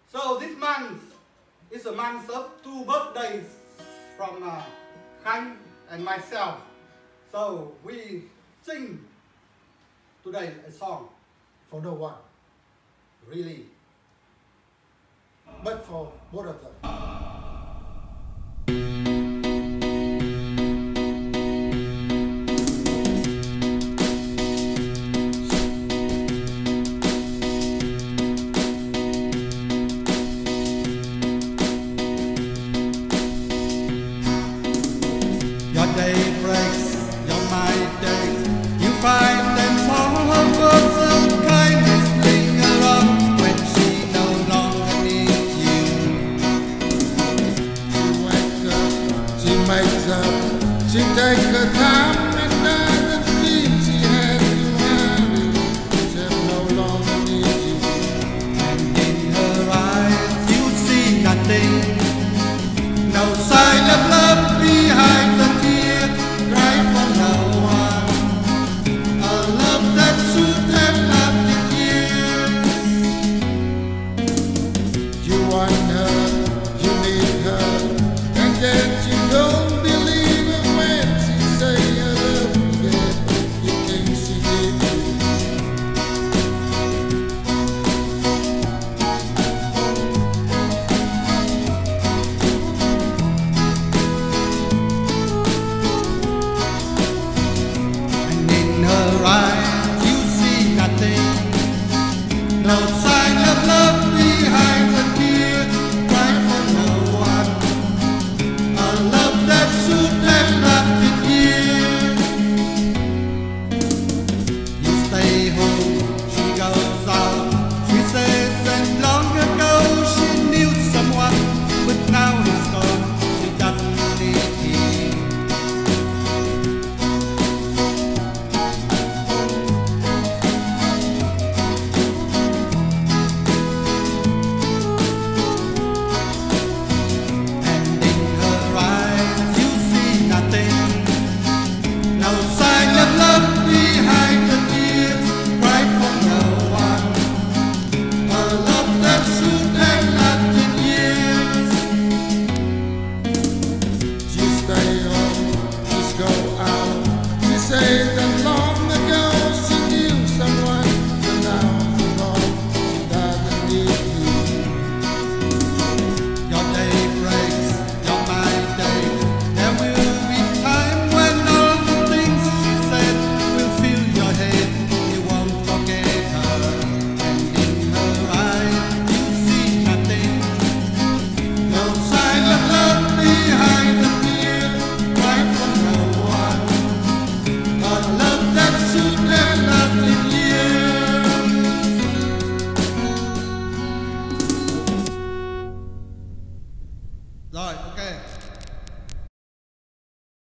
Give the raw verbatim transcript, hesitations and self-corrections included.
So this month is a month of two birthdays from uh, Khanh and myself. So we sing today a song for no one, really, but for both of them. Your day breaks, your night days, you find them small words of kindness linger on when she no longer needs you. She wakes up, she makes up, she takes her time and doesn't feel she has to hurry. She no longer needs you. And in her eyes you see nothing, no sign of love behind the tear, cry for no one, a love that should have lasted years. You want her, you need her, and yet you don't believe her when she say I love you. Yet you think she did you. And in her eyes you see nothing, no sign of love behind the tear, cry for no one, a love that should have lasted years. You stay home, she goes out, she says that long ago she knew someone, but now he's gone, she doesn't need him. And in her eyes you see nothing, no sign of love behind the tears, cry for no one, a love that should have lasted years. She stay home, she go out. She say that long ago she knew someone, but now she's gone, she doesn't need you. Your day breaks, your night days, there will be time when all the things she said will fill your head, you won't forget her. And in her eyes you see nothing, no sign of love behind the tear, cry for no one, a love that should have lasted years. Rồi.